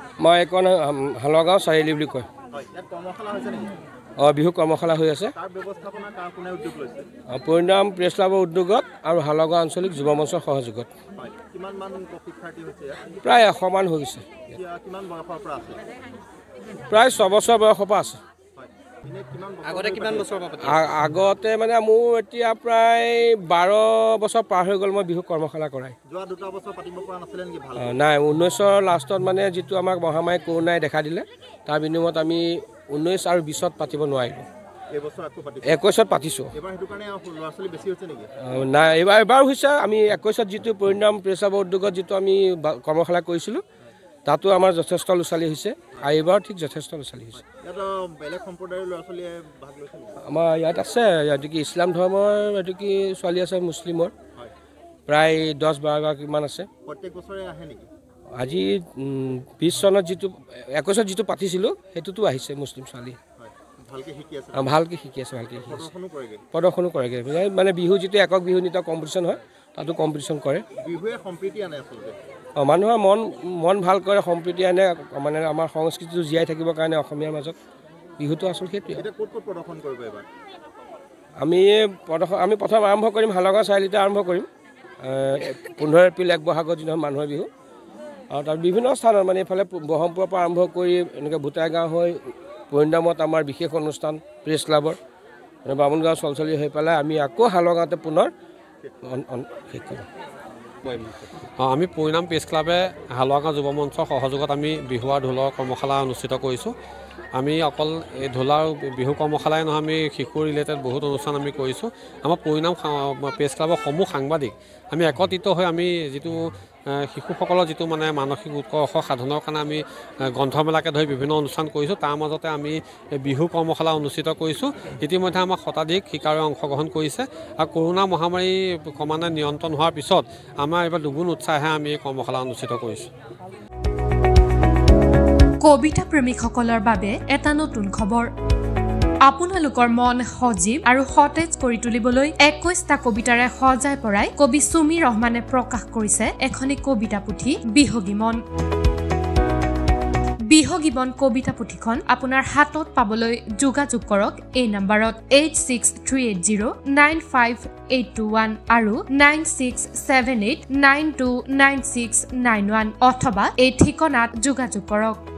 মই এখন হালগাঁও চাৰিআলি বুলি কয় বিহু কৰ্মশালা হৈ আছে পৰিণাম প্ৰেছ ক্লাবৰ উদ্যোগত আৰু হালগাঁও আঞ্চলিক যুৱ মঞ্চৰ সহযোগত প্ৰায় 100 মান হৈ গৈছে প্ৰায় 6 বছৰ বয়সৰ পৰা আছে আগতে মানে মোৰ এতিয়া প্ৰায় 12 বছৰ পাৰ হৈ গ'ল মই বিহু কৰ্মশালা কৰাই নাই 19ৰ লাষ্টত মানে যিটো আমাক মহামাৰী কৰোণাই দেখা দিলে তাৰ বিনিময়ত আমি 19 আৰু 20ত পাতিব নোৱাৰিলোঁ 21ত পাতিছোঁ নাই এবাৰ হৈছে আমি 21ত যিটো পৰিণাম প্ৰেছ ক্লাবৰ উদ্যোগত যিটো আমি কৰ্মশালা কৰিছিলোঁ তাতো আমাৰ যথেষ্ট ল'ৰা-ছোৱালী হৈছে আৰু এইবাৰ ঠিক যথেষ্ট ল'ৰা-ছোৱালী হৈছে আমাৰ ইয়াত আছে ইয়াত কি ইছলাম ধৰ্মৰ এইটো কি ছোৱালী আছে মুছলিমৰ প্ৰায় 10-12 গৰাকীমান আছে আজি 20 চনত যিটো 21ত যিটো পাতিছিলোঁ সেইটোতো আহিছে মুছলিম ছোৱালী ভালকৈ শিকি আছে প্ৰদৰ্শনো কৰেগৈ মানে বিহু যিটো একক বিহু নৃত্য কম্পিটিশ্যন হয় তাতো কম্পিটিশ্যন কৰে মানুহৰ মন ভাল কৰে সম্প্ৰীতি আনে মানে আমাৰ সংস্কৃতিটো জীয়াই থাকিবৰ কাৰণে অসমীয়াৰ মাজত বিহুটো আচল সেইটোৱে আমি প্ৰথম আৰম্ভ কৰিম হালগাঁও চাৰিআলিতে আৰম্ভ কৰিম 15 এপ্ৰিল 1 বহাগৰ দিনাখন মানুহৰ বিহু আৰু তাৰ বিভিন্ন স্থানত মানে এইফালে ব্ৰহ্মপুৰৰ পৰা আৰম্ভ কৰি এনেকৈ ভূটাই গাঁও হৈ পৰিণামত আমাৰ বিশেষ অনুষ্ঠান প্ৰেছ ক্লাবৰ বামুণগাঁও চলচলি হৈ পেলাই আমি আকৌ হালগাঁৱতে পুনৰ শেষ কৰিম আমি পৰিণাম প্ৰেছ ক্লাবে হালগাঁও যুৱ মঞ্চৰ সহযোগত আমি বিহু আৰু ঢোলৰ কৰ্মশালা অনুষ্ঠিত কৰিছোঁ আমি অকল এই ঢোল আৰু বিহু কৰ্মশালাই নহয় আমি শিশু ৰিলেটেড বহুত অনুষ্ঠান আমি কৰিছোঁ আমাৰ পৰিণাম প্ৰেছ ক্লাবৰ সমূহ সাংবাদিক আমি একত্ৰিত হৈ আমি যিটো শিশুসকলৰ যিটো মানে মানসিক উৎকৰ্ষ সাধনৰ কাৰণে আমি গ্ৰন্থমেলাকে ধৰি বিভিন্ন অনুষ্ঠান কৰিছোঁ তাৰ মাজতে আমি বিহু কৰ্মশালা অনুষ্ঠিত কৰিছোঁ ইতিমধ্যে আমাৰ শতাধিক শিকাৰুৱে অংশগ্ৰহণ কৰিছে আৰু কৰোণা মহামাৰী ক্ৰমান্বয়ে নিয়ন্ত্ৰণ হোৱাৰ পিছত আমাৰ এইবাৰ দুগুণ উৎসাহে আমি এই কৰ্মশালা অনুষ্ঠিত কৰিছোঁ কবিতা প্ৰেমিকসকলৰ বাবে এটা নতুন খবৰ আপোনালোকৰ মন সজীৱ আৰু সতেজ কৰি তুলিবলৈ 21টা কবিতাৰে সজাই পৰাই কবি সুমি ৰহমানে প্ৰকাশ কৰিছে এখনি কবিতা পুথি বিহগীমন বিহগীমন কবিতা পুথিখন আপোনাৰ হাতত পাবলৈ যোগাযোগ কৰক এই নম্বৰত 8638095821 আৰু 9678929691 অথবা এই ঠিকনাত যোগাযোগ কৰক